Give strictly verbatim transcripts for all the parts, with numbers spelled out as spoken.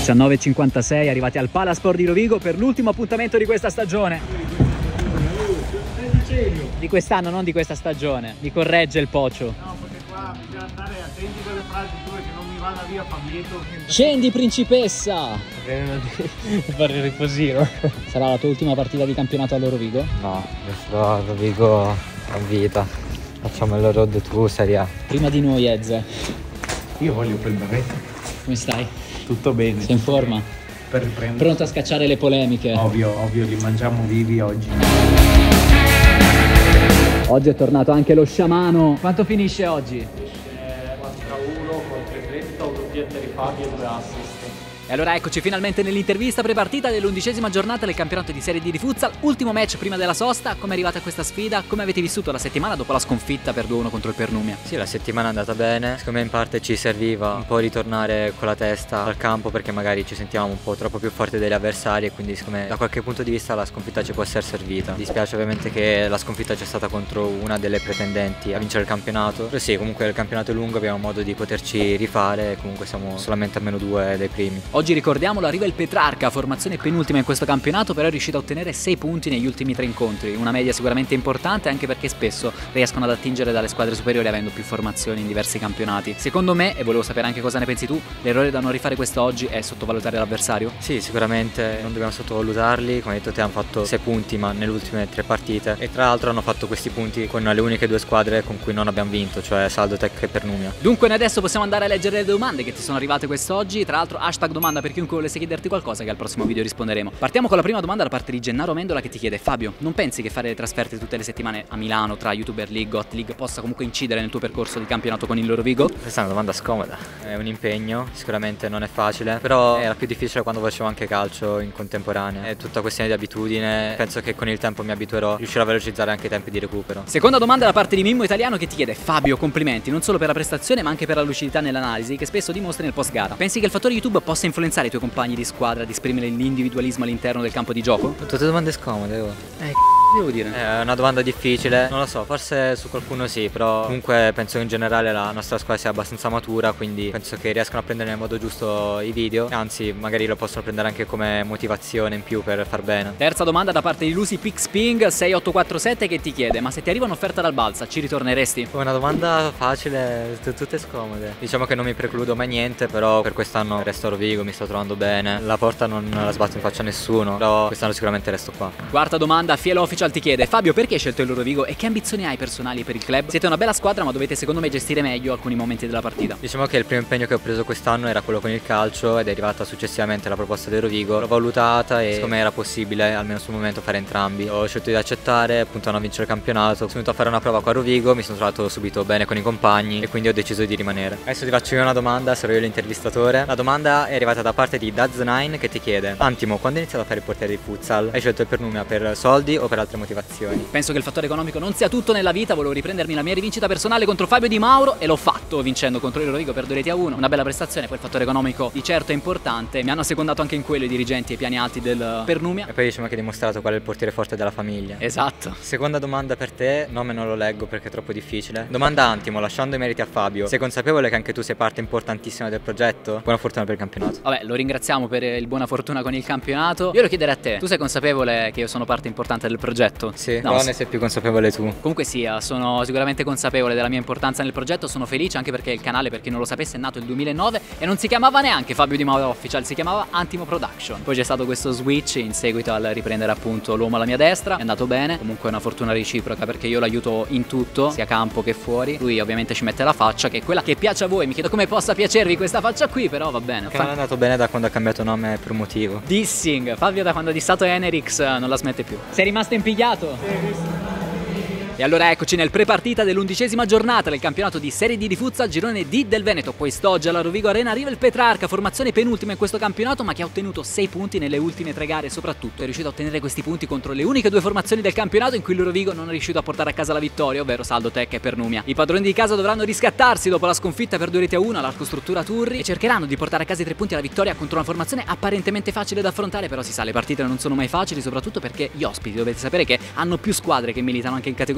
diciannove e cinquantasei, arrivati al Palasport di Rovigo per l'ultimo appuntamento di questa stagione. Di quest'anno, non di questa stagione. Mi corregge il Pocio. No, perché qua bisogna stare attenti con le frasi tue che non mi vanno via Fabietto. Scendi principessa! Fare il riposino. Sarà la tua ultima partita di campionato all'Orovigo? No, resterò a Rovigo a vita. Facciamo il road to Serie A. Prima di noi, Ezze. Io voglio quel berretto. Come stai? Tutto bene. Sei in forma? Per riprendere. Pronto a scacciare le polemiche? Ovvio, ovvio, li mangiamo vivi oggi. Oggi è tornato anche lo sciamano. Quanto finisce oggi? Eh, quattro a uno con tripletta, un doppietta di Fabio e due assist. E allora eccoci finalmente nell'intervista prepartita dell'undicesima giornata del campionato di Serie D di futsal. Ultimo match prima della sosta. Come è arrivata questa sfida? Come avete vissuto la settimana dopo la sconfitta per due a uno contro il Pernumia? Sì, la settimana è andata bene. Secondo me in parte ci serviva un po' ritornare con la testa al campo, perché magari ci sentivamo un po' troppo più forti degli avversari, e quindi secondo me da qualche punto di vista la sconfitta ci può essere servita. Mi dispiace ovviamente che la sconfitta c'è stata contro una delle pretendenti a vincere il campionato. Però sì, comunque il campionato è lungo, abbiamo modo di poterci rifare e comunque siamo solamente a meno due dei primi. Oggi ricordiamolo, arriva il Petrarca, formazione penultima in questo campionato, però è riuscito a ottenere sei punti negli ultimi tre incontri, una media sicuramente importante, anche perché spesso riescono ad attingere dalle squadre superiori avendo più formazioni in diversi campionati. Secondo me, e volevo sapere anche cosa ne pensi tu, l'errore da non rifare quest'oggi è sottovalutare l'avversario? Sì, sicuramente non dobbiamo sottovalutarli. Come hai detto te, hanno fatto sei punti ma nelle ultime tre partite, e tra l'altro hanno fatto questi punti con le uniche due squadre con cui non abbiamo vinto, cioè Saldotec e Pernumia. Dunque noi adesso possiamo andare a leggere le domande che ti sono arrivate quest'oggi. Tra l'altro hashtag domanda per chiunque volesse chiederti qualcosa, che al prossimo video risponderemo. Partiamo con la prima domanda da parte di Gennaro Mendola, che ti chiede: Fabio, non pensi che fare le trasferte tutte le settimane a Milano tra YouTuber League, Hot League possa comunque incidere nel tuo percorso di campionato con il Lorovigo? Questa è una domanda scomoda, è un impegno, sicuramente non è facile, però era più difficile quando facevo anche calcio in contemporanea. È tutta questione di abitudine, penso che con il tempo mi abituerò, riuscirò a velocizzare anche i tempi di recupero. Seconda domanda da parte di Mimmo Italiano, che ti chiede: Fabio, complimenti non solo per la prestazione ma anche per la lucidità nell'analisi che spesso dimostri nel post gara. Pensi che il fattore YouTube possa influenzare i tuoi compagni di squadra ad esprimere l'individualismo all'interno del campo di gioco? Tutte domande scomode, oh. Eh, devo dire. È una domanda difficile, non lo so, forse su qualcuno sì, però comunque penso che in generale la nostra squadra sia abbastanza matura, quindi penso che riescano a prendere nel modo giusto i video, anzi magari lo possono prendere anche come motivazione in più per far bene. Terza domanda da parte di Lucy Pixping sei otto quattro sette, che ti chiede: ma se ti arriva un'offerta dal Balsa ci ritorneresti? Una domanda facile, tutte scomode. Diciamo che non mi precludo mai niente, però per quest'anno resto a Rovigo, mi sto trovando bene, la porta non la sbatto in faccia a nessuno, però quest'anno sicuramente resto qua. Quarta domanda, Fiel Official ti chiede: Fabio, perché hai scelto il Lorovigo e che ambizioni hai personali per il club? Siete una bella squadra, ma dovete secondo me gestire meglio alcuni momenti della partita. Diciamo che il primo impegno che ho preso quest'anno era quello con il calcio, ed è arrivata successivamente la proposta del Rovigo. L'ho valutata e siccome era possibile, almeno sul momento, fare entrambi, ho scelto di accettare, puntando a vincere il campionato. Sono venuto a fare una prova qua a Rovigo, mi sono trovato subito bene con i compagni e quindi ho deciso di rimanere. Adesso ti faccio io una domanda, sarò io l'intervistatore. La domanda è arrivata da parte di Daz nine, che ti chiede: Antimo, quando hai iniziato a fare il portiere di futsal, hai scelto il Pernumia per soldi o per altre motivazioni? Penso che il fattore economico non sia tutto nella vita. Volevo riprendermi la mia rivincita personale contro Fabio Di Mauro e l'ho fatto, vincendo contro il Lorovigo per due reti a uno. Una bella prestazione, poi il fattore economico di certo è importante. Mi hanno assecondato anche in quello i dirigenti e i piani alti del Pernumia. E poi diciamo che hai dimostrato qual è il portiere forte della famiglia. Esatto. Seconda domanda per te, nome non lo leggo perché è troppo difficile. Domanda Antimo, lasciando i meriti a Fabio: sei consapevole che anche tu sei parte importantissima del progetto? Buona fortuna per il campionato. Vabbè, lo ringraziamo per il buona fortuna con il campionato. Io lo chiederei a te: tu sei consapevole che io sono parte importante del progetto? Sì, no, però ne sei più consapevole tu. Comunque sia, sono sicuramente consapevole della mia importanza nel progetto. Sono felice anche perché il canale, per chi non lo sapesse, è nato nel duemilanove e non si chiamava neanche Fabio Di Mauro Official, si chiamava Antimo Production. Poi c'è stato questo switch in seguito al riprendere appunto l'uomo alla mia destra. È andato bene, comunque è una fortuna reciproca perché io l'aiuto in tutto, sia campo che fuori. Lui ovviamente ci mette la faccia, che è quella che piace a voi. Mi chiedo come possa piacervi questa faccia qui, però va bene. Che non è andato bene da quando ha cambiato nome per un motivo. Dissing, Fabio da quando ha dissato Enerix non la smette più. Sei rimasto impigliato? Sì. E allora eccoci nel prepartita dell'undicesima giornata del campionato di Serie D di futsal, girone D del Veneto. Quest'oggi alla Rovigo Arena arriva il Petrarca, formazione penultima in questo campionato, ma che ha ottenuto sei punti nelle ultime tre gare. Soprattutto è riuscito a ottenere questi punti contro le uniche due formazioni del campionato in cui il Rovigo non è riuscito a portare a casa la vittoria, ovvero Saldotec e Pernumia. I padroni di casa dovranno riscattarsi dopo la sconfitta per due reti a uno all'Arco Struttura Turri e cercheranno di portare a casa i tre punti alla vittoria contro una formazione apparentemente facile da affrontare. Però si sa, le partite non sono mai facili, soprattutto perché gli ospiti, dovete sapere che hanno più squadre che militano anche in categoria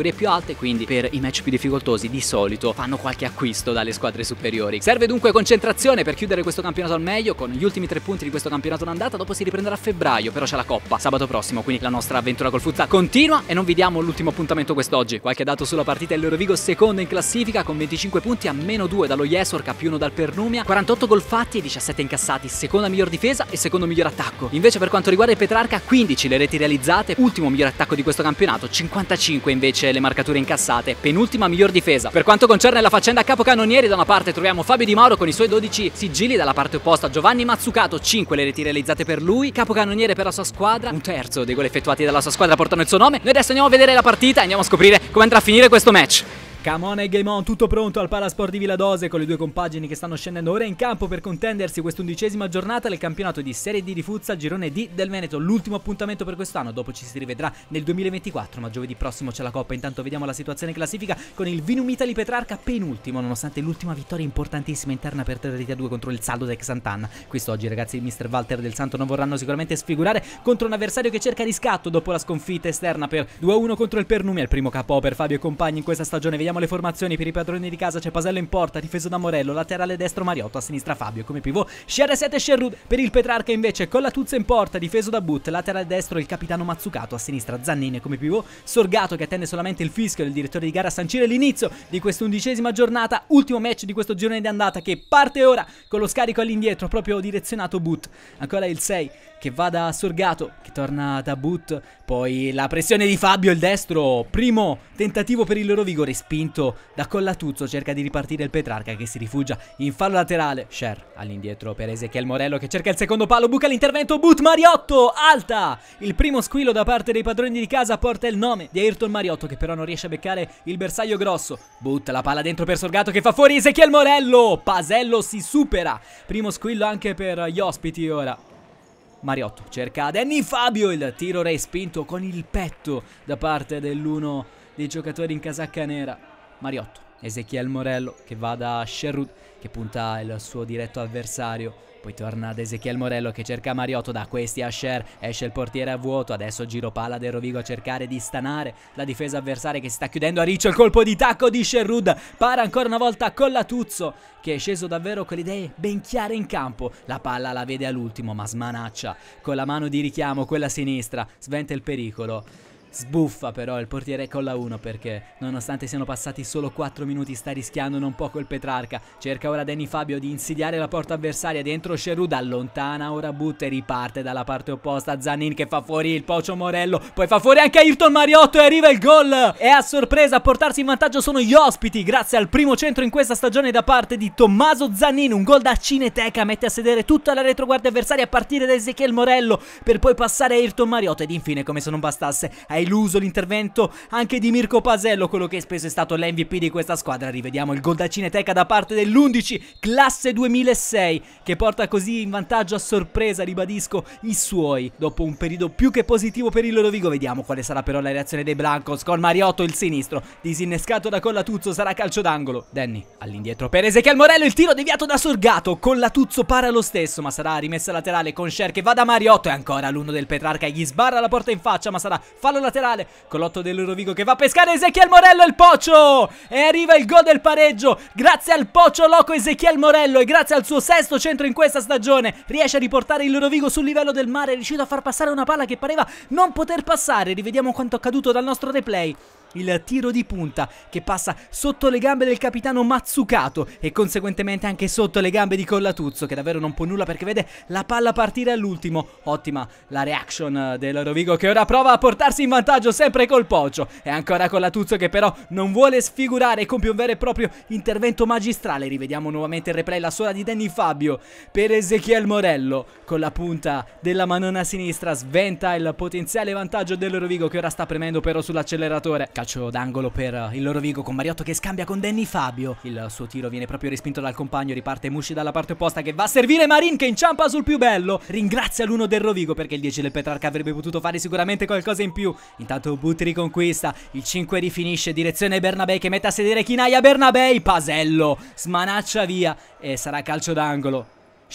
categorie più alte, quindi per i match più difficoltosi di solito fanno qualche acquisto dalle squadre superiori. Serve dunque concentrazione per chiudere questo campionato al meglio con gli ultimi tre punti di questo campionato d'andata. Dopo si riprenderà a febbraio, però c'è la Coppa sabato prossimo, quindi la nostra avventura col futsal continua e non vi diamo l'ultimo appuntamento quest'oggi. Qualche dato sulla partita: il Lerovigo secondo in classifica con venticinque punti, a meno due dallo Jesor, più uno dal Pernumia, quarantotto gol fatti e diciassette incassati, seconda miglior difesa e secondo miglior attacco. Invece per quanto riguarda il Petrarca, quindici le reti realizzate, ultimo miglior attacco di questo campionato, cinquantacinque invece le marcature incassate, penultima miglior difesa. Per quanto concerne la faccenda a capocannonieri, da una parte troviamo Fabio Di Mauro con i suoi dodici sigilli, dalla parte opposta Giovanni Mazzucato, cinque le reti realizzate per lui, capocannoniere per la sua squadra, un terzo dei gol effettuati dalla sua squadra portano il suo nome. Noi adesso andiamo a vedere la partita e andiamo a scoprire come andrà a finire questo match. Come on e game on, tutto pronto al Palasport di Villadose con le due compagini che stanno scendendo ora in campo per contendersi quest'undicesima giornata del campionato di Serie D di futsal girone D del Veneto. L'ultimo appuntamento per quest'anno, dopo ci si rivedrà nel duemilaventiquattro, ma giovedì prossimo c'è la Coppa. Intanto vediamo la situazione classifica con il Vinum Italy Petrarca penultimo, nonostante l'ultima vittoria importantissima interna per tre reti a due contro il Saldo Tech Sant'Anna. Quest'oggi ragazzi il mister Walter del Santo non vorranno sicuramente sfigurare contro un avversario che cerca riscatto dopo la sconfitta esterna per due a uno contro il Pernumia, il primo K O per Fabio e compagni in questa stagione. Vediamo le formazioni per i padroni di casa: c'è Pasello in porta, difeso da Morello, laterale destro Mariotto, a sinistra Fabio, come pivot C R sette Sherwood. Per il Petrarca invece Collatuzzo in porta, difeso da But, laterale destro il capitano Mazzucato, a sinistra Zannini, come pivot Sorgato, che attende solamente il fischio del direttore di gara a sancire l'inizio di quest'undicesima giornata, ultimo match di questo girone di andata che parte ora con lo scarico all'indietro proprio direzionato But. Ancora il sei che va da Sorgato, che torna da But, poi la pressione di Fabio, il destro, primo tentativo per il Lerovigo respinto da Collatuzzo, cerca di ripartire il Petrarca che si rifugia in fallo laterale. Sher all'indietro per Ezechiel Morello che cerca il secondo palo, buca l'intervento But, Mariotto, alta! Il primo squillo da parte dei padroni di casa porta il nome di Ayrton Mariotto, che però non riesce a beccare il bersaglio grosso. But, la palla dentro per Sorgato che fa fuori Ezechiel Morello, Pasello si supera, primo squillo anche per gli ospiti ora. Mariotto cerca Danny Fabio, il tiro respinto con il petto da parte dell'uno dei giocatori in casacca nera. Mariotto, Ezechiel Morello che va da Sherwood che punta il suo diretto avversario. Poi torna ad Ezechiel Morello che cerca Mariotto, da questi a Sher, esce il portiere a vuoto, adesso giro palla del Rovigo a cercare di stanare la difesa avversaria che si sta chiudendo a riccio, il colpo di tacco di Sherwood, para ancora una volta Collatuzzo che è sceso davvero con le idee ben chiare in campo, la palla la vede all'ultimo ma smanaccia con la mano di richiamo, quella sinistra, sventa il pericolo. Sbuffa però il portiere con la uno perché nonostante siano passati solo quattro minuti sta rischiando non poco il Petrarca. Cerca ora Danny Fabio di insidiare la porta avversaria, dentro Sherwood, allontana ora But e riparte dalla parte opposta Zannin che fa fuori il Pocio Morello, poi fa fuori anche Ayrton Mariotto e arriva il gol. E a sorpresa a portarsi in vantaggio sono gli ospiti grazie al primo centro in questa stagione da parte di Tommaso Zannin, un gol da cineteca, mette a sedere tutta la retroguardia avversaria a partire da Ezechiel Morello per poi passare a Ayrton Mariotto ed infine, come se non bastasse, ai illuso l'intervento anche di Mirko Pasello, quello che spesso è stato l'M V P di questa squadra. Rivediamo il gol da cineteca da parte dell'undici classe duemilasei che porta così in vantaggio a sorpresa, ribadisco, i suoi dopo un periodo più che positivo per il Lerovigo. Vediamo quale sarà però la reazione dei Blancos con Mariotto il sinistro disinnescato da Collatuzzo, sarà calcio d'angolo. Danny all'indietro per Ezechiel Morello, il tiro deviato da Sorgato, Collatuzzo para lo stesso ma sarà rimessa laterale con Sher che va da Mariotto e ancora l'uno del Petrarca gli sbarra la porta in faccia ma sarà fallo laterale con l'otto del Lerovigo che va a pescare Ezechiel Morello, il Pocio, e arriva il gol del pareggio grazie al Pocio loco Ezechiel Morello e grazie al suo sesto centro in questa stagione riesce a riportare il Lerovigo sul livello del mare, è riuscito a far passare una palla che pareva non poter passare. Rivediamo quanto accaduto dal nostro replay. Il tiro di punta che passa sotto le gambe del capitano Mazzucato e conseguentemente anche sotto le gambe di Collatuzzo che davvero non può nulla perché vede la palla partire all'ultimo. Ottima la reaction del Lerovigo che ora prova a portarsi in vantaggio sempre col Pocio e ancora Collatuzzo che però non vuole sfigurare e compie un vero e proprio intervento magistrale. Rivediamo nuovamente il replay, la sola di Danny Fabio per Ezechiel Morello con la punta della manona sinistra sventa il potenziale vantaggio del Lerovigo che ora sta premendo però sull'acceleratore. Calcio d'angolo per il Lerovigo con Mariotto che scambia con Danny Fabio, il suo tiro viene proprio respinto dal compagno, riparte Musci dalla parte opposta che va a servire Marin che inciampa sul più bello, ringrazia l'uno del Lerovigo perché il dieci del Petrarca avrebbe potuto fare sicuramente qualcosa in più. Intanto But riconquista, il cinque rifinisce, direzione Bernabei che mette a sedere Chinaia Bernabei, Pasello smanaccia via e sarà calcio d'angolo. Sherwood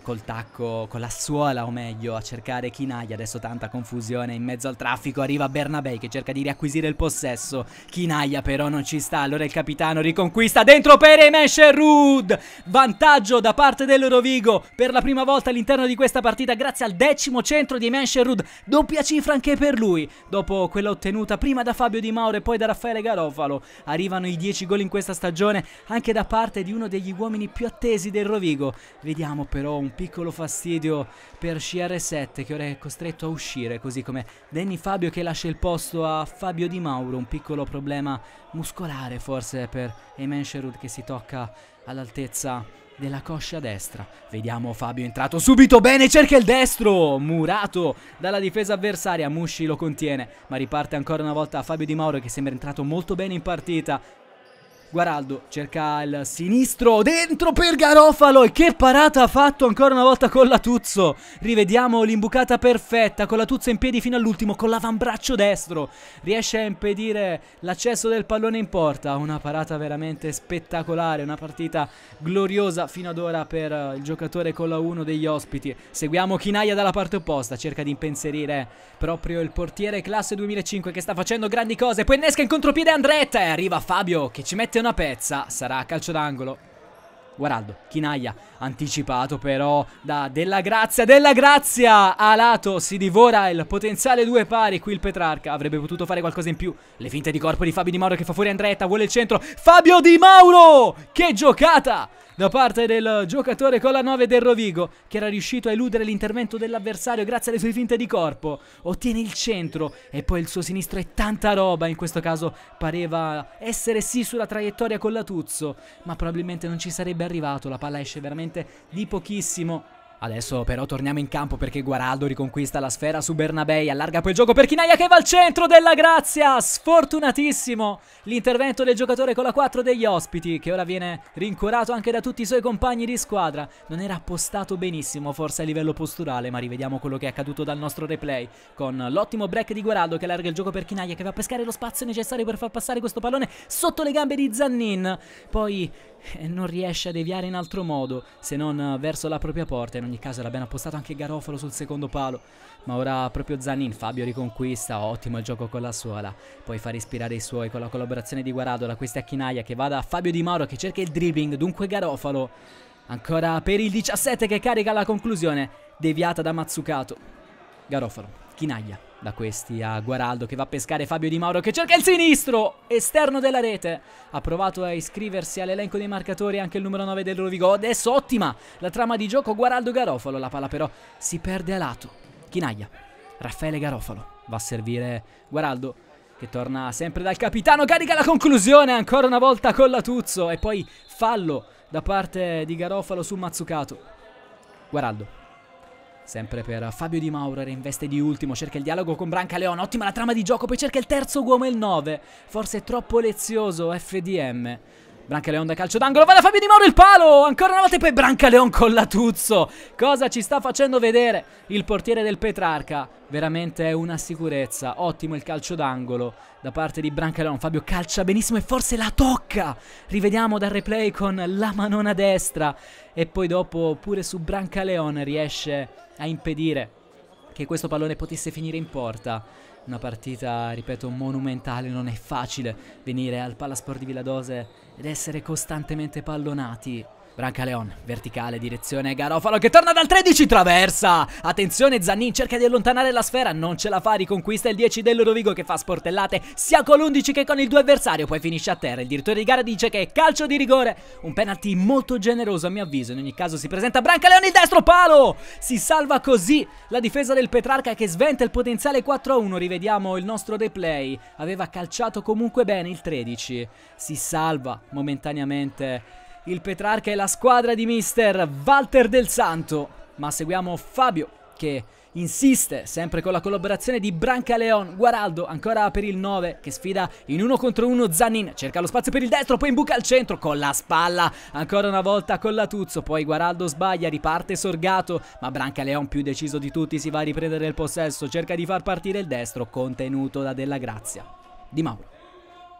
col tacco, con la suola o meglio, a cercare Chinaglia. Adesso tanta confusione in mezzo al traffico, arriva Bernabei che cerca di riacquisire il possesso. Chinaglia però non ci sta, allora il capitano riconquista dentro per Ayman Sherwood. Vantaggio da parte del Rovigo per la prima volta all'interno di questa partita grazie al decimo centro di Ayman Sherwood, doppia cifra anche per lui. Dopo quella ottenuta prima da Fabio Di Mauro e poi da Raffaele Garofalo, arrivano i dieci gol in questa stagione anche da parte di uno degli uomini più attesi del Rovigo. Vediamo però un piccolo fastidio per C R sette che ora è costretto a uscire, così come Danny Fabio che lascia il posto a Fabio Di Mauro. Un piccolo problema muscolare forse per Ayman Sherwood che si tocca all'altezza della coscia destra. Vediamo Fabio entrato subito bene, cerca il destro, murato dalla difesa avversaria. Musci lo contiene ma riparte ancora una volta a Fabio Di Mauro che sembra entrato molto bene in partita. Guaraldo cerca il sinistro, dentro per Garofalo e che parata ha fatto ancora una volta con Latuzzo. Rivediamo l'imbucata perfetta con Latuzzo in piedi fino all'ultimo con l'avambraccio destro. Riesce a impedire l'accesso del pallone in porta, una parata veramente spettacolare, una partita gloriosa fino ad ora per il giocatore con la uno degli ospiti. Seguiamo Chinaglia dalla parte opposta, cerca di impensierire proprio il portiere classe duemilacinque che sta facendo grandi cose, poi innesca in contropiede Andretta e arriva Fabio che ci mette una pezza, sarà calcio d'angolo. Guaraldo, Chinaglia, anticipato però da Della Grazia, Della Grazia a lato, si divora il potenziale due pari, qui il Petrarca avrebbe potuto fare qualcosa in più, le finte di corpo di Fabio Di Mauro che fa fuori Andretta, vuole il centro, Fabio Di Mauro, che giocata da parte del giocatore con la nove del Rovigo che era riuscito a eludere l'intervento dell'avversario grazie alle sue finte di corpo. Ottiene il centro e poi il suo sinistro è tanta roba, in questo caso pareva essere sì sulla traiettoria con Latuzzo ma probabilmente non ci sarebbe arrivato, la palla esce veramente di pochissimo. Adesso però torniamo in campo perché Guaraldo riconquista la sfera su Bernabei, allarga poi il gioco per Chinaglia che va al centro, Della Grazia, sfortunatissimo l'intervento del giocatore con la quattro degli ospiti che ora viene rincuorato anche da tutti i suoi compagni di squadra. Non era appostato benissimo forse a livello posturale, ma rivediamo quello che è accaduto dal nostro replay con l'ottimo break di Guaraldo che allarga il gioco per Chinaglia che va a pescare lo spazio necessario per far passare questo pallone sotto le gambe di Zannin, poi eh, non riesce a deviare in altro modo se non verso la propria porta. In ogni caso era ben appostato anche Garofalo sul secondo palo, ma ora proprio Zannin. Fabio riconquista, ottimo il gioco con la suola, poi fa respirare i suoi con la collaborazione di Guaraldo. La questa è Chinaglia che va da Fabio Di Mauro che cerca il dribbling, dunque Garofalo ancora per il diciassette che carica la conclusione, deviata da Mazzucato. Garofalo, Chinaglia da questi a Guaraldo che va a pescare Fabio Di Mauro che cerca il sinistro esterno della rete. Ha provato a iscriversi all'elenco dei marcatori anche il numero nove del Rovigo. Adesso ottima la trama di gioco Guaraldo Garofalo, la palla però si perde a lato. Chinaglia, Raffaele Garofalo va a servire Guaraldo che torna sempre dal capitano, carica la conclusione ancora una volta con Latuzzo e poi fallo da parte di Garofalo su Mazzucato. Guaraldo sempre per Fabio Di Mauro, era in veste di ultimo, cerca il dialogo con Brancaleon, ottima la trama di gioco, poi cerca il terzo uomo e il nove, forse è troppo lezioso F D M. Brancaleon da calcio d'angolo, va da Fabio Di Mauro il palo, ancora una volta e poi Brancaleon con Latuzzo. Cosa ci sta facendo vedere il portiere del Petrarca? Veramente è una sicurezza, ottimo il calcio d'angolo da parte di Brancaleon. Fabio calcia benissimo e forse la tocca, rivediamo dal replay con la manona destra e poi dopo pure su Brancaleon riesce a impedire che questo pallone potesse finire in porta. Una partita, ripeto, monumentale, non è facile venire al Palasport di Villadose ed essere costantemente pallonati. Brancaleon, verticale, direzione Garofalo che torna dal tredici, traversa, attenzione Zannin cerca di allontanare la sfera, non ce la fa, riconquista il dieci del Rovigo che fa sportellate sia con l'undici che con il due avversario, poi finisce a terra. Il direttore di gara dice che è calcio di rigore, un penalty molto generoso a mio avviso. In ogni caso si presenta Brancaleon, il destro palo, si salva così la difesa del Petrarca che sventa il potenziale quattro a uno. Rivediamo il nostro replay, aveva calciato comunque bene il tredici, si salva momentaneamente il Petrarca e la squadra di mister Walter Del Santo. Ma seguiamo Fabio che insiste sempre con la collaborazione di Brancaleon. Guaraldo ancora per il nove che sfida in uno contro uno Zannin, cerca lo spazio per il destro, poi imbuca al centro con la spalla ancora una volta con Latuzzo, poi Guaraldo sbaglia, riparte Sorgato ma Brancaleon più deciso di tutti si va a riprendere il possesso, cerca di far partire il destro contenuto da Della Grazia. Di Mauro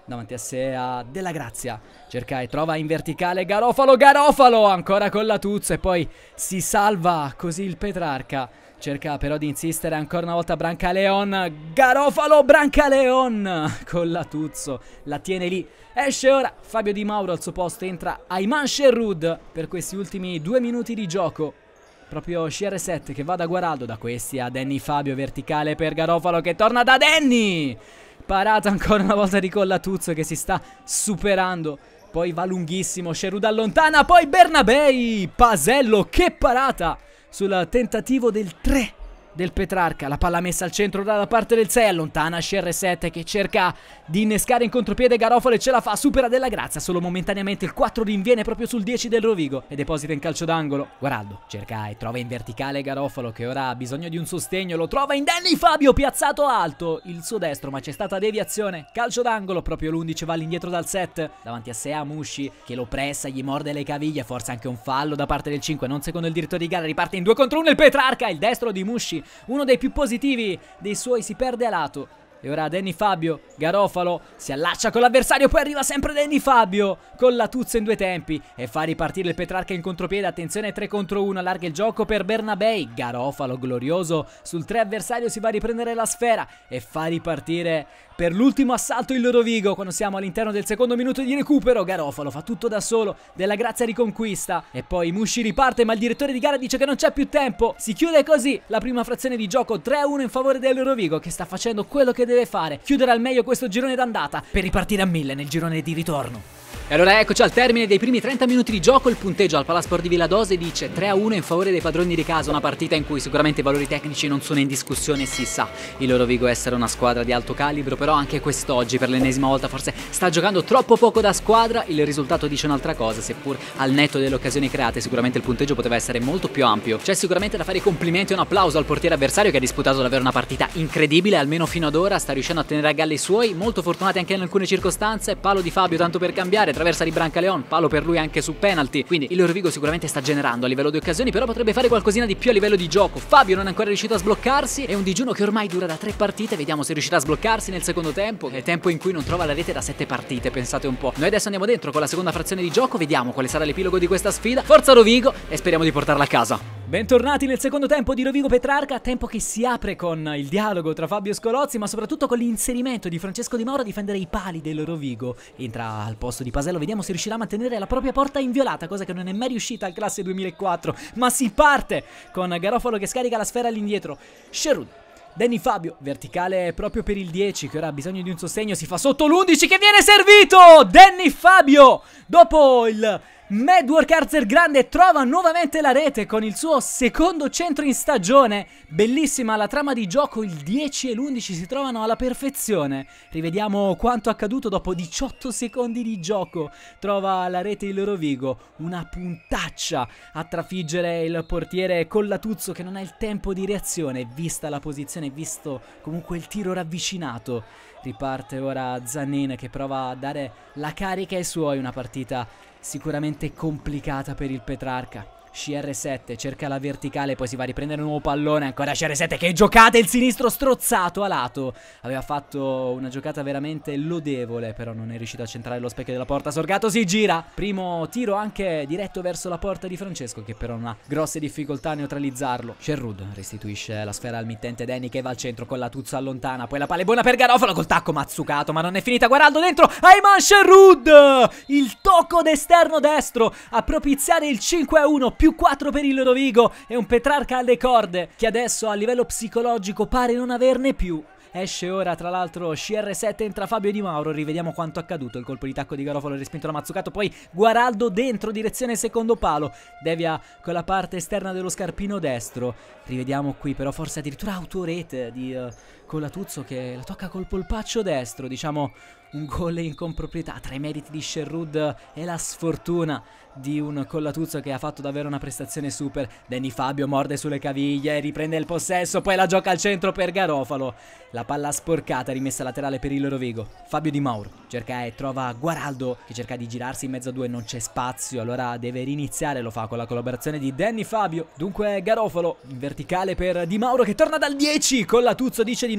davanti a sé a Della Grazia, cerca e trova in verticale Garofalo, Garofalo ancora con la Tuzzo e poi si salva così il Petrarca. Cerca però di insistere ancora una volta Brancaleon, Garofalo, Brancaleon con la Tuzzo, la tiene lì, esce ora Fabio Di Mauro, al suo posto entra Ayman Sherwood per questi ultimi due minuti di gioco. Proprio C R sette che va da Guaraldo, da questi a Danny Fabio, verticale per Garofalo che torna da Danny, parata ancora una volta di Collatuzzo che si sta superando. Poi va lunghissimo, Sherwood allontana, poi Bernabei, Pasello, che parata sul tentativo del tre del Petrarca, la palla messa al centro dalla parte del sei, allontana C R sette che cerca di innescare in contropiede Garofalo e ce la fa, supera Della Grazia, solo momentaneamente il quattro rinviene proprio sul dieci del Rovigo e deposita in calcio d'angolo. Guaraldo cerca e trova in verticale Garofalo che ora ha bisogno di un sostegno, lo trova in Danny Fabio, piazzato alto il suo destro ma c'è stata deviazione, calcio d'angolo, proprio l'undici va all'indietro dal set, davanti a sé a Musci che lo pressa, gli morde le caviglie, forse anche un fallo da parte del cinque, non secondo il direttore di gara, riparte in due contro uno il Petrarca, il destro di Musci, uno dei più positivi dei suoi, si perde a lato. E ora Danny Fabio, Garofalo si allaccia con l'avversario, poi arriva sempre Danny Fabio con la Tuzzo in due tempi e fa ripartire il Petrarca in contropiede. Attenzione, tre contro uno, allarga il gioco per Bernabei, Garofalo glorioso sul tre avversario, si va a riprendere la sfera e fa ripartire per l'ultimo assalto il Rovigo quando siamo all'interno del secondo minuto di recupero. Garofalo fa tutto da solo, Della Grazia riconquista e poi Musci riparte ma il direttore di gara dice che non c'è più tempo. Si chiude così la prima frazione di gioco, tre a uno in favore del Rovigo che sta facendo quello che deve fare, chiudere al meglio questo girone d'andata per ripartire a mille nel girone di ritorno. E allora eccoci al termine dei primi trenta minuti di gioco, il punteggio al Palasport di Villadose dice tre a uno in favore dei padroni di casa, una partita in cui sicuramente i valori tecnici non sono in discussione, si sa il Rovigo essere una squadra di alto calibro, però anche quest'oggi per l'ennesima volta forse sta giocando troppo poco da squadra, il risultato dice un'altra cosa, seppur al netto delle occasioni create sicuramente il punteggio poteva essere molto più ampio. C'è sicuramente da fare i complimenti e un applauso al portiere avversario che ha disputato davvero una partita incredibile, almeno fino ad ora sta riuscendo a tenere a galla i suoi, molto fortunati anche in alcune circostanze, palo di Fabio tanto per cambiare, traversa di Brancaleon, palo per lui anche su penalty, quindi il Rovigo sicuramente sta generando a livello di occasioni, però potrebbe fare qualcosina di più a livello di gioco. Fabio non è ancora riuscito a sbloccarsi, è un digiuno che ormai dura da tre partite, vediamo se riuscirà a sbloccarsi nel secondo tempo, è tempo in cui non trova la rete da sette partite, pensate un po'. Noi adesso andiamo dentro con la seconda frazione di gioco, vediamo quale sarà l'epilogo di questa sfida, forza Rovigo e speriamo di portarla a casa. Bentornati nel secondo tempo di Rovigo Petrarca, tempo che si apre con il dialogo tra Fabio Scolozzi ma soprattutto con l'inserimento di Francesco Di Mauro a difendere i pali del Rovigo. Entra al posto di Pasello, vediamo se riuscirà a mantenere la propria porta inviolata, cosa che non è mai riuscita al classe duemilaquattro, ma si parte con Garofalo che scarica la sfera all'indietro. Sherwood, Danny Fabio, verticale proprio per il dieci che ora ha bisogno di un sostegno, si fa sotto l'undici che viene servito! Danny Fabio, dopo il Medwork Arzer Grande, trova nuovamente la rete con il suo secondo centro in stagione. Bellissima la trama di gioco, il dieci e l'undici si trovano alla perfezione. Rivediamo quanto accaduto dopo diciotto secondi di gioco. Trova la rete il Rovigo, una puntaccia a trafiggere il portiere Collatuzzo che non ha il tempo di reazione, vista la posizione, visto comunque il tiro ravvicinato. Riparte ora Zannin che prova a dare la carica ai suoi, una partita sicuramente complicata per il Petrarca. C R sette cerca la verticale, poi si va a riprendere un nuovo pallone, ancora C R sette che giocata, il sinistro strozzato a lato. Aveva fatto una giocata veramente lodevole, però non è riuscito a centrare lo specchio della porta. Sorgato si gira, primo tiro anche diretto verso la porta di Francesco che però non ha grosse difficoltà a neutralizzarlo. Sherwood restituisce la sfera al mittente Danny che va al centro con la Tuzzo allontana, poi la palla è buona per Garofalo col tacco mazzucato, ma non è finita. Guaraldo dentro, Ayman Sherwood, il tocco d'esterno destro a propiziare il cinque a uno, più quattro per il Rovigo e un Petrarca alle corde che adesso a livello psicologico pare non averne più. Esce ora tra l'altro C R sette, entra Fabio Di Mauro, rivediamo quanto accaduto, il colpo di tacco di Garofalo respinto da Mazzucato, poi Guaraldo dentro direzione secondo palo, devia con la parte esterna dello scarpino destro. Rivediamo qui però forse addirittura autorete di uh, Collatuzzo che la tocca col polpaccio destro, diciamo un gol in comproprietà. Tra i meriti di Sherwood e la sfortuna di un Collatuzzo che ha fatto davvero una prestazione super. Danny Fabio morde sulle caviglie, riprende il possesso, poi la gioca al centro per Garofalo. La palla sporcata, rimessa laterale per il Rovigo. Fabio Di Mauro cerca e trova Guaraldo che cerca di girarsi in mezzo a due, non c'è spazio, allora deve riniziare, lo fa con la collaborazione di Danny Fabio. Dunque Garofalo in verticale per Di Mauro che torna dal dieci, Collatuzzo dice di no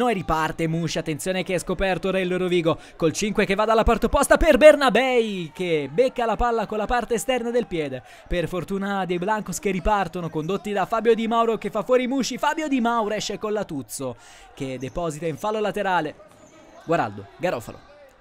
no e riparte Mushi. Attenzione che è scoperto ora il Rovigo col cinque che va dalla parte opposta per Bernabei, che becca la palla con la parte esterna del piede. Per fortuna dei Blancos che ripartono, condotti da Fabio Di Mauro che fa fuori Mushi. Fabio Di Mauro esce con la Tuzzo che deposita in fallo laterale. Guaraldo, Garofalo,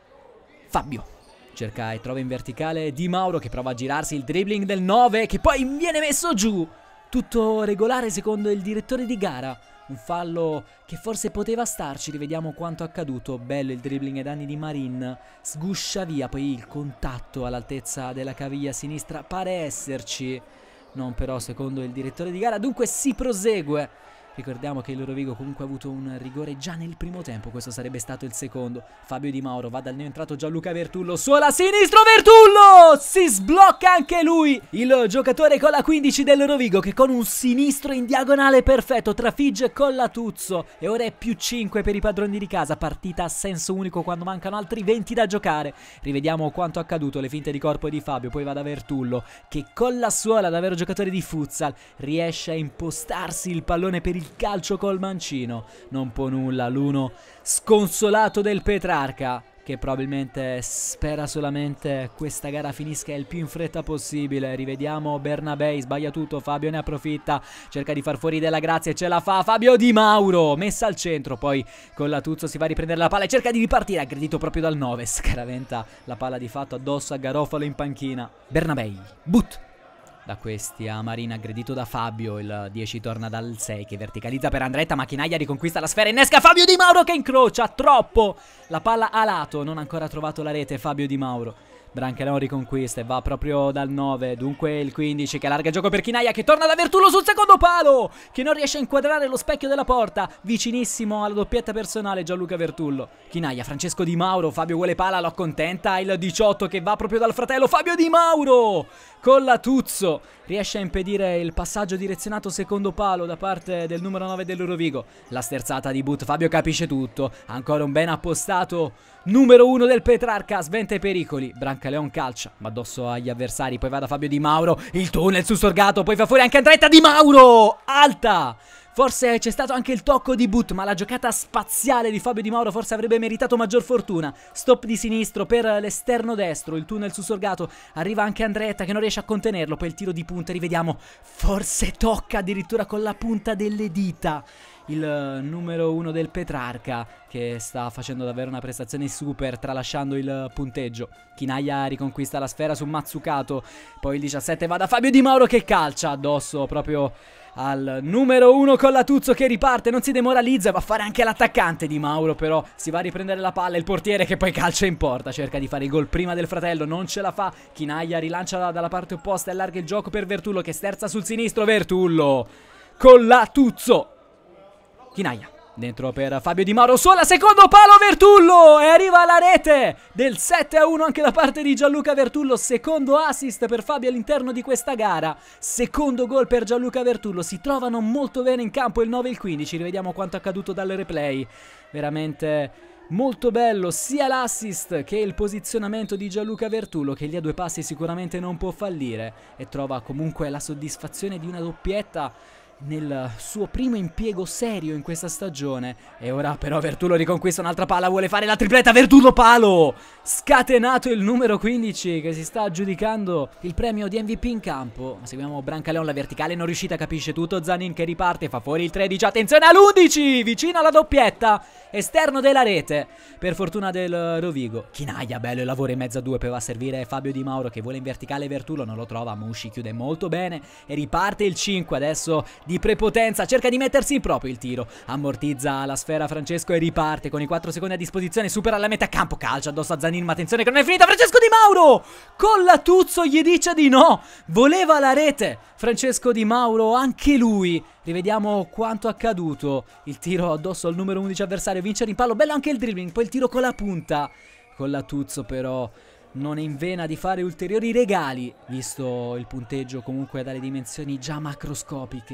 Fabio cerca e trova in verticale Di Mauro che prova a girarsi, il dribbling del nove che poi viene messo giù. Tutto regolare secondo il direttore di gara. Un fallo che forse poteva starci, rivediamo quanto accaduto. Bello il dribbling ai danni di Marin, sguscia via, poi il contatto all'altezza della caviglia sinistra pare esserci, non però secondo il direttore di gara, dunque si prosegue. Ricordiamo che il Rovigo comunque ha avuto un rigore già nel primo tempo, questo sarebbe stato il secondo. Fabio Di Mauro va dal neoentrato Gianluca Vertullo, suola sinistro Vertullo! Si sblocca anche lui, il giocatore con la quindici del Rovigo che con un sinistro in diagonale perfetto trafigge con la Tuzzo. E ora è più cinque per i padroni di casa, partita a senso unico quando mancano altri venti da giocare. Rivediamo quanto accaduto, le finte di corpo di Fabio, poi va da Vertullo che con la suola, davvero giocatore di futsal, riesce a impostarsi il pallone per il il calcio col mancino. Non può nulla l'uno sconsolato del Petrarca, che probabilmente spera solamente questa gara finisca il più in fretta possibile. Rivediamo Bernabei, sbaglia tutto, Fabio ne approfitta, cerca di far fuori Della Grazia e ce la fa. Fabio Di Mauro messa al centro, poi con la Tuzzo si va a riprendere la palla e cerca di ripartire, aggredito proprio dal nove, scaraventa la palla di fatto addosso a Garofalo in panchina. Bernabei, but da questi a Marina, aggredito da Fabio, il dieci torna dal sei che verticalizza per Andretta, Macchinaglia riconquista la sfera, innesca Fabio Di Mauro che incrocia troppo la palla a lato, non ha ancora trovato la rete Fabio Di Mauro. Brancaleon riconquista e va proprio dal nove, dunque il quindici che allarga il gioco per Chinaglia che torna da Vertullo sul secondo palo, che non riesce a inquadrare lo specchio della porta, vicinissimo alla doppietta personale Gianluca Vertullo. Chinaglia, Francesco Di Mauro, Fabio vuole palla, lo accontenta, il diciotto che va proprio dal fratello Fabio Di Mauro con la Tuzzo, riesce a impedire il passaggio direzionato secondo palo da parte del numero nove del Rovigo. La sterzata di But, Fabio capisce tutto, ancora un ben appostato numero uno del Petrarca, sventa i pericoli. Brancaleon calcia, ma addosso agli avversari, poi va da Fabio Di Mauro, il tunnel sussurgato, poi fa fuori anche Andretta. Di Mauro, alta! Forse c'è stato anche il tocco di But, ma la giocata spaziale di Fabio Di Mauro forse avrebbe meritato maggior fortuna. Stop di sinistro per l'esterno destro, il tunnel sussurgato, arriva anche Andretta che non riesce a contenerlo, poi il tiro di punta, rivediamo, forse tocca addirittura con la punta delle dita il numero uno del Petrarca, che sta facendo davvero una prestazione super, tralasciando il punteggio. Chinaglia riconquista la sfera su Mazzucato, poi il diciassette va da Fabio Di Mauro che calcia addosso proprio al numero uno con la Tuzzo che riparte, non si demoralizza, va a fare anche l'attaccante Di Mauro, però si va a riprendere la palla, il portiere che poi calcia in porta, cerca di fare il gol prima del fratello, non ce la fa. Chinaglia rilancia dalla parte opposta e allarga il gioco per Vertullo che sterza sul sinistro. Vertullo con la Tuzzo, Chinaglia dentro per Fabio Di Mauro, sola, secondo palo Vertullo e arriva alla rete del sette a uno anche da parte di Gianluca Vertullo, secondo assist per Fabio all'interno di questa gara, secondo gol per Gianluca Vertullo. Si trovano molto bene in campo il nove e il quindici, rivediamo quanto accaduto dal replay, veramente molto bello sia l'assist che il posizionamento di Gianluca Vertullo, che lì a due passi sicuramente non può fallire e trova comunque la soddisfazione di una doppietta nel suo primo impiego serio in questa stagione. E ora però Vertullo riconquista un'altra palla, vuole fare la tripletta, Vertullo palo, scatenato il numero quindici che si sta aggiudicando il premio di M V P in campo. Seguiamo Brancaleon, la verticale non riuscita, capisce tutto, Zanin che riparte, fa fuori il tredici, attenzione all'undici, vicino alla doppietta, esterno della rete per fortuna del Rovigo. Chinaglia, bello il lavoro in mezzo a due, poi va a servire Fabio Di Mauro che vuole in verticale, Vertullo non lo trova, Mushi chiude molto bene e riparte il cinque adesso di prepotenza, cerca di mettersi in proprio il tiro, ammortizza la sfera Francesco e riparte con i quattro secondi a disposizione, supera la metà campo, calcia addosso a Zanin, ma attenzione che non è finita, Francesco Di Mauro con la Tuzzo gli dice di no, voleva la rete Francesco Di Mauro, anche lui. Rivediamo quanto accaduto, il tiro addosso al numero undici avversario, vince il rimpallo, bello anche il dribbling, poi il tiro con la punta, con la Tuzzo però non è in vena di fare ulteriori regali, visto il punteggio comunque dalle dimensioni già macroscopiche.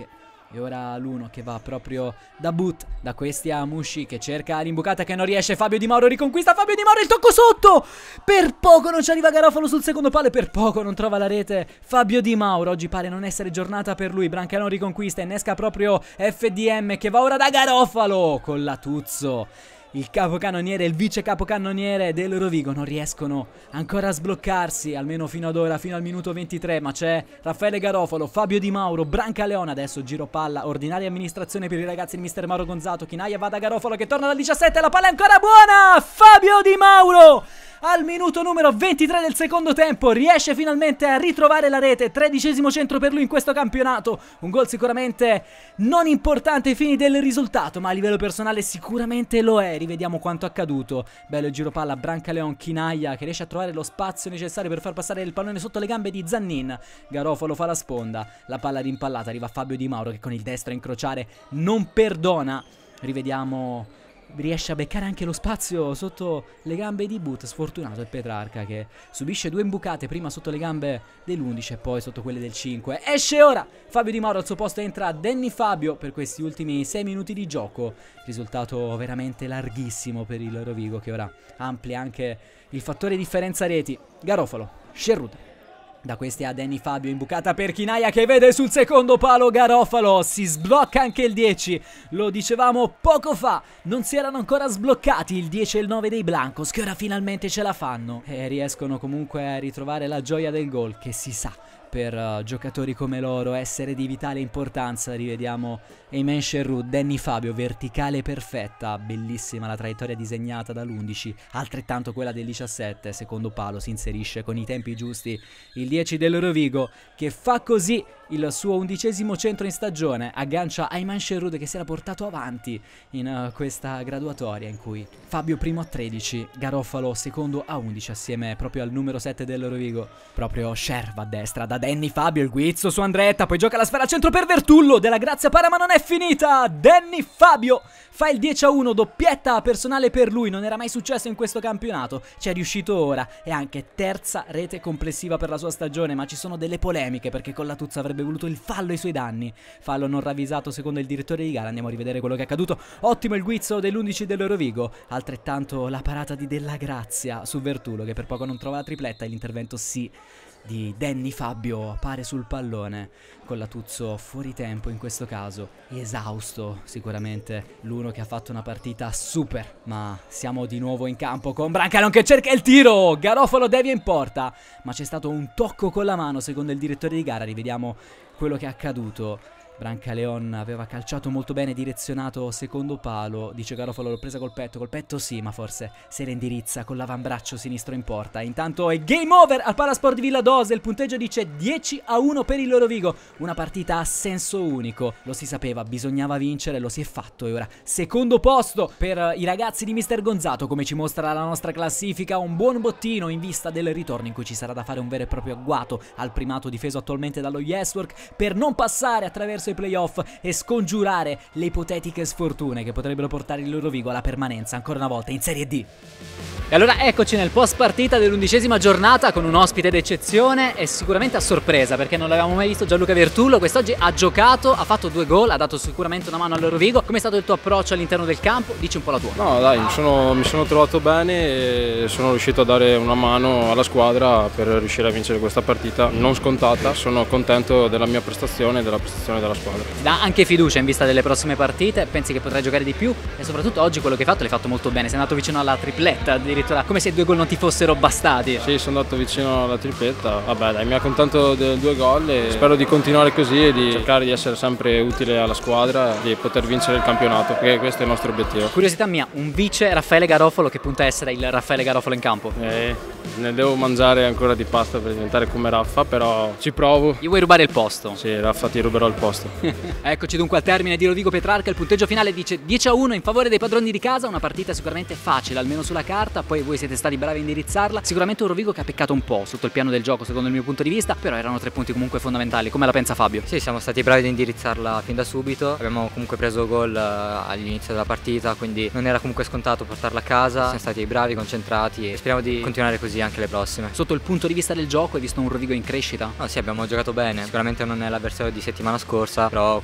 E ora l'uno che va proprio da But, da questi a Mushi che cerca l'imbucata che non riesce. Fabio Di Mauro riconquista, Fabio Di Mauro il tocco sotto. Per poco non ci arriva Garofalo sul secondo palo e per poco non trova la rete Fabio Di Mauro. Oggi pare non essere giornata per lui. Brancaleon riconquista, innesca proprio F D M che va ora da Garofalo con Latuzzo. Il capocannoniere e il vice capocannoniere del Rovigo non riescono ancora a sbloccarsi, almeno fino ad ora, fino al minuto ventitré, ma c'è Raffaele Garofalo, Fabio Di Mauro, Brancaleon, adesso giro palla, ordinaria amministrazione per i ragazzi di mister Mauro Gonzato, Chinaia va da Garofalo che torna dal diciassette, la palla è ancora buona, Fabio Di Mauro! Al minuto numero ventitré del secondo tempo riesce finalmente a ritrovare la rete, tredicesimo centro per lui in questo campionato, un gol sicuramente non importante ai fini del risultato, ma a livello personale sicuramente lo è. Rivediamo quanto accaduto, bello il giro palla, Brancaleon, Chinaia che riesce a trovare lo spazio necessario per far passare il pallone sotto le gambe di Zannin, Garofalo fa la sponda, la palla rimpallata, arriva Fabio Di Mauro che con il destro a incrociare non perdona, rivediamo... riesce a beccare anche lo spazio sotto le gambe di But. Sfortunato il Petrarca che subisce due imbucate, prima sotto le gambe dell'undici e poi sotto quelle del cinque. Esce ora Fabio Di Mauro, al suo posto entra Danny Fabio per questi ultimi sei minuti di gioco. Risultato veramente larghissimo per il Rovigo che ora amplia anche il fattore differenza reti. Garofalo, Sherwood. Da questi a Danny Fabio, imbucata per Chinaia che vede sul secondo palo Garofalo, si sblocca anche il dieci, lo dicevamo poco fa, non si erano ancora sbloccati il dieci e il nove dei Blancos che ora finalmente ce la fanno e riescono comunque a ritrovare la gioia del gol che si sa per uh, giocatori come loro essere di vitale importanza. Rivediamo Ayman Sherwood, Danny Fabio, verticale perfetta, bellissima la traiettoria disegnata dall'undici, altrettanto quella del diciassette, secondo palo si inserisce con i tempi giusti il dieci del Rovigo che fa così il suo undicesimo centro in stagione, aggancia Ayman Sherwood che si era portato avanti in uh, questa graduatoria in cui Fabio primo a tredici, Garofalo secondo a undici assieme proprio al numero sette del Rovigo, proprio Sher va a destra da Danny Fabio, il guizzo su Andretta, poi gioca la sfera al centro per Vertullo, della grazia para ma non è finita, Danny Fabio fa il dieci a uno, doppietta personale per lui, non era mai successo in questo campionato, ci è riuscito ora, e anche terza rete complessiva per la sua stagione, ma ci sono delle polemiche perché con Latuzzo avrebbe voluto il fallo ai suoi danni, fallo non ravvisato secondo il direttore di gara, andiamo a rivedere quello che è accaduto, ottimo il guizzo dell'undici del Rovigo, altrettanto la parata di Della Grazia su Vertullo che per poco non trova la tripletta e l'intervento sì di Danny Fabio pare sul pallone con Latuzzo fuori tempo in questo caso, esausto sicuramente l'uno che ha fatto una partita super, ma siamo di nuovo in campo con Brancaleon che cerca il tiro, Garofalo devia in porta, ma c'è stato un tocco con la mano secondo il direttore di gara, rivediamo quello che è accaduto. Brancaleon aveva calciato molto bene, direzionato secondo palo, dice Garofalo l'ho presa col petto, col petto sì, ma forse se la indirizza con l'avambraccio sinistro in porta. Intanto è game over al Palasport di Villadose, il punteggio dice dieci a uno per il Rovigo, una partita a senso unico, lo si sapeva, bisognava vincere, lo si è fatto e ora secondo posto per i ragazzi di mister Gonzato, come ci mostra la nostra classifica, un buon bottino in vista del ritorno in cui ci sarà da fare un vero e proprio agguato al primato difeso attualmente dallo Yeswork per non passare attraverso i playoff e scongiurare le ipotetiche sfortune che potrebbero portare il Rovigo alla permanenza ancora una volta in Serie D. E allora eccoci nel post partita dell'undicesima giornata con un ospite d'eccezione e sicuramente a sorpresa perché non l'avevamo mai visto, Gianluca Vertullo. Quest'oggi ha giocato, ha fatto due gol, ha dato sicuramente una mano al Rovigo. Com'è stato il tuo approccio all'interno del campo? Dici un po' la tua. No dai, mi sono, mi sono trovato bene e sono riuscito a dare una mano alla squadra per riuscire a vincere questa partita non scontata. Sono contento della mia prestazione e della prestazione della squadra. Ti dà anche fiducia in vista delle prossime partite? Pensi che potrai giocare di più? E soprattutto oggi quello che hai fatto l'hai fatto molto bene, sei andato vicino alla tripletta addirittura, come se i due gol non ti fossero bastati. Sì, sono andato vicino alla tripletta, vabbè dai, mi accontento dei due gol e spero di continuare così e di cercare di essere sempre utile alla squadra e di poter vincere il campionato, perché questo è il nostro obiettivo. Curiosità mia, un vice Raffaele Garofalo che punta a essere il Raffaele Garofalo in campo? Eh, ne devo mangiare ancora di pasta per diventare come Raffa, però ci provo. Gli vuoi rubare il posto? Sì, Raffa ti ruberò il posto. Eccoci dunque al termine di Rovigo Petrarca, il punteggio finale dice dieci a uno in favore dei padroni di casa, una partita sicuramente facile, almeno sulla carta, poi voi siete stati bravi a indirizzarla, sicuramente un Rovigo che ha peccato un po' sotto il piano del gioco secondo il mio punto di vista, però erano tre punti comunque fondamentali. Come la pensa Fabio? Sì, siamo stati bravi ad indirizzarla fin da subito, abbiamo comunque preso gol all'inizio della partita, quindi non era comunque scontato portarla a casa, siamo stati bravi, concentrati e speriamo di continuare così anche le prossime. Sotto il punto di vista del gioco hai visto un Rovigo in crescita? No, sì, abbiamo giocato bene, sicuramente non è l'avversario di settimana scorsa, però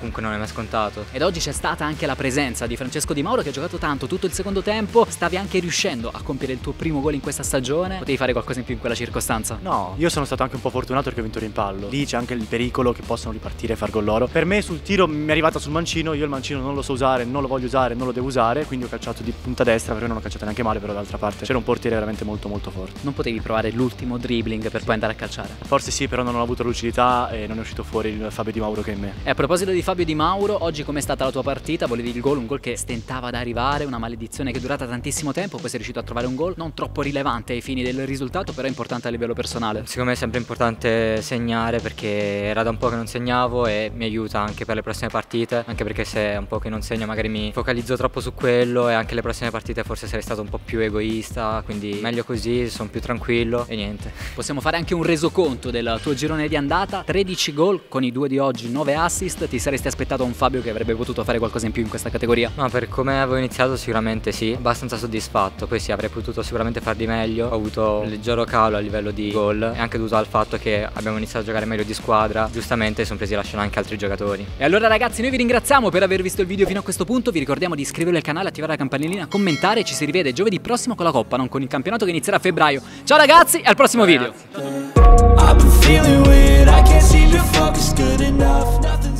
comunque non è mai scontato. Ed oggi c'è stata anche la presenza di Francesco Di Mauro, che ha giocato tanto tutto il secondo tempo. Stavi anche riuscendo a compiere il tuo primo gol in questa stagione. Potevi fare qualcosa in più in quella circostanza? No, io sono stato anche un po' fortunato perché ho vinto il rimpallo. Lì c'è anche il pericolo che possono ripartire e far gol loro. Per me sul tiro mi è arrivata sul mancino, io il mancino non lo so usare, non lo voglio usare, non lo devo usare, quindi ho calciato di punta destra, però non ho calciato neanche male, però d'altra parte c'era un portiere veramente molto molto forte. Non potevi provare l'ultimo dribbling per poi andare a calciare? Forse sì, però non ho avuto lucidità e non è uscito fuori il Fabio Di Mauro che è in me. E a proposito di Fabio Di Mauro, oggi com'è stata la tua partita? Volevi il gol, un gol che stentava ad arrivare, una maledizione che è durata tantissimo tempo, poi sei riuscito a trovare un gol non troppo rilevante ai fini del risultato, però importante a livello personale. Secondo me è sempre importante segnare, perché era da un po' che non segnavo e mi aiuta anche per le prossime partite, anche perché se è un po' che non segno magari mi focalizzo troppo su quello, e anche le prossime partite forse sarei stato un po' più egoista, quindi meglio così, sono più tranquillo e niente. Possiamo fare anche un resoconto del tuo girone di andata: tredici gol con i due di oggi, nove assist. Ti saresti aspettato un Fabio che avrebbe potuto fare qualcosa in più in questa categoria? No, per come avevo iniziato sicuramente sì, abbastanza soddisfatto. Poi sì, avrei potuto sicuramente far di meglio. Ho avuto un leggero calo a livello di gol, e anche dovuto al fatto che abbiamo iniziato a giocare meglio di squadra. Giustamente sono presi la scena anche altri giocatori. E allora ragazzi, noi vi ringraziamo per aver visto il video fino a questo punto. Vi ricordiamo di iscrivervi al canale, attivare la campanellina, commentare. Ci si rivede giovedì prossimo con la Coppa, non con il campionato che inizierà a febbraio. Ciao ragazzi e al prossimo video.